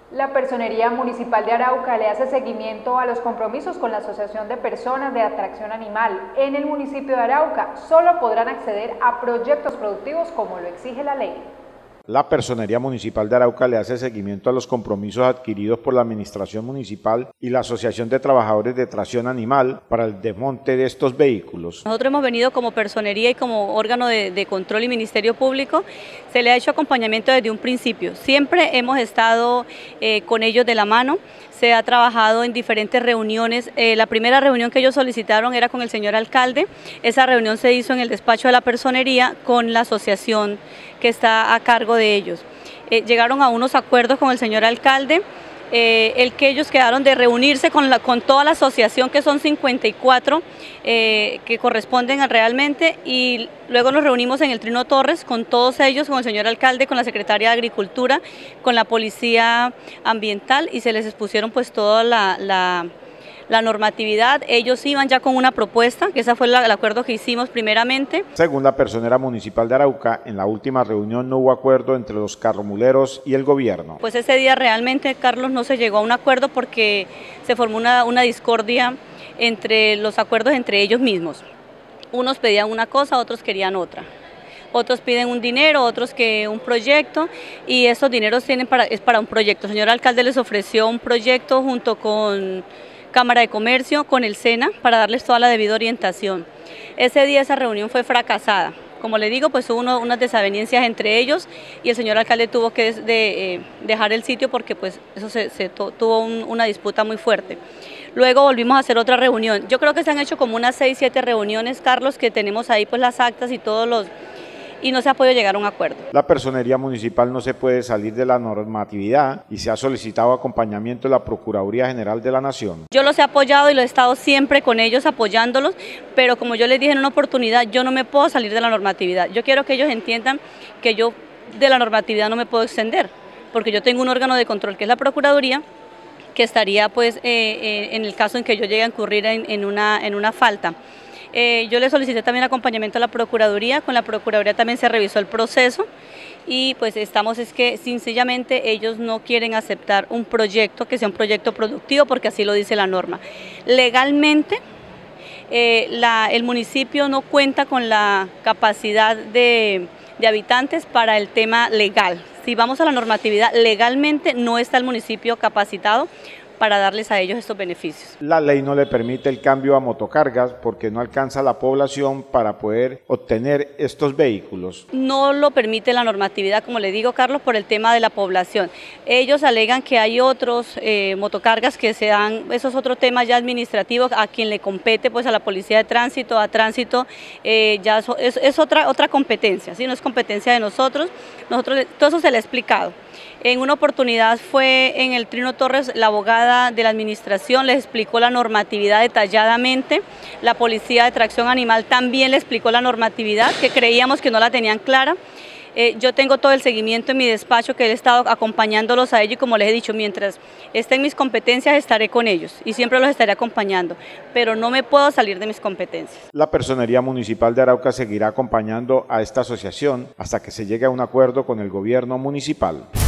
La Personería Municipal de Arauca le hace seguimiento a los compromisos con la Asociación de Personas de Atracción Animal. En el municipio de Arauca solo podrán acceder a proyectos productivos como lo exige la ley. La Personería Municipal de Arauca le hace seguimiento a los compromisos adquiridos por la Administración Municipal y la Asociación de Trabajadores de Tracción Animal para el desmonte de estos vehículos. Nosotros hemos venido como personería y como órgano de control y Ministerio Público, se le ha hecho acompañamiento desde un principio. Siempre hemos estado con ellos de la mano, se ha trabajado en diferentes reuniones. La primera reunión que ellos solicitaron era con el señor alcalde. Esa reunión se hizo en el despacho de la personería con la asociación que está a cargo de ellos. Llegaron a unos acuerdos con el señor alcalde, el que ellos quedaron de reunirse con toda la asociación, que son 54 que corresponden realmente, y luego nos reunimos en el Trino Torres con todos ellos, con el señor alcalde, con la secretaria de Agricultura, con la policía ambiental, y se les expusieron pues toda la normatividad. Ellos iban ya con una propuesta, que ese fue el acuerdo que hicimos primeramente. Según la Personera Municipal de Arauca, en la última reunión no hubo acuerdo entre los carromuleros y el gobierno. Pues ese día realmente, Carlos, no se llegó a un acuerdo porque se formó una discordia entre los acuerdos entre ellos mismos. Unos pedían una cosa, otros querían otra. Otros piden un dinero, otros que un proyecto, y esos dineros es para un proyecto. El señor alcalde les ofreció un proyecto junto con Cámara de Comercio, con el SENA, para darles toda la debida orientación. Ese día esa reunión fue fracasada. Como le digo, pues hubo unas desavenencias entre ellos y el señor alcalde tuvo que dejar el sitio porque pues eso tuvo una disputa muy fuerte. Luego volvimos a hacer otra reunión. Yo creo que se han hecho como unas 6, 7 reuniones, Carlos, que tenemos ahí pues las actas y y no se ha podido llegar a un acuerdo. La Personería Municipal no se puede salir de la normatividad y se ha solicitado acompañamiento de la Procuraduría General de la Nación. Yo los he apoyado y lo he estado siempre con ellos apoyándolos, pero como yo les dije en una oportunidad, yo no me puedo salir de la normatividad. Yo quiero que ellos entiendan que yo de la normatividad no me puedo extender, porque yo tengo un órgano de control que es la Procuraduría, que estaría pues en el caso en que yo llegue a incurrir en una falta. Yo le solicité también acompañamiento a la Procuraduría, con la Procuraduría también se revisó el proceso y pues es que sencillamente ellos no quieren aceptar un proyecto que sea un proyecto productivo porque así lo dice la norma. Legalmente el municipio no cuenta con la capacidad de habitantes para el tema legal. Si vamos a la normatividad, legalmente no está el municipio capacitado para darles a ellos estos beneficios. La ley no le permite el cambio a motocargas porque no alcanza la población para poder obtener estos vehículos. No lo permite la normatividad, como le digo, Carlos, por el tema de la población. Ellos alegan que hay otros motocargas que se dan, eso es otro tema ya administrativo, a quien le compete, pues a la Policía de Tránsito, a Tránsito, ya es otra competencia, ¿sí? No es competencia de nosotros, todo eso se le ha explicado. En una oportunidad fue en el Trino Torres, la abogada de la administración les explicó la normatividad detalladamente, la Policía de Tracción Animal también le explicó la normatividad, que creíamos que no la tenían clara. Yo tengo todo el seguimiento en mi despacho, que he estado acompañándolos a ellos, y como les he dicho, mientras esté en mis competencias estaré con ellos y siempre los estaré acompañando, pero no me puedo salir de mis competencias. La Personería Municipal de Arauca seguirá acompañando a esta asociación hasta que se llegue a un acuerdo con el gobierno municipal.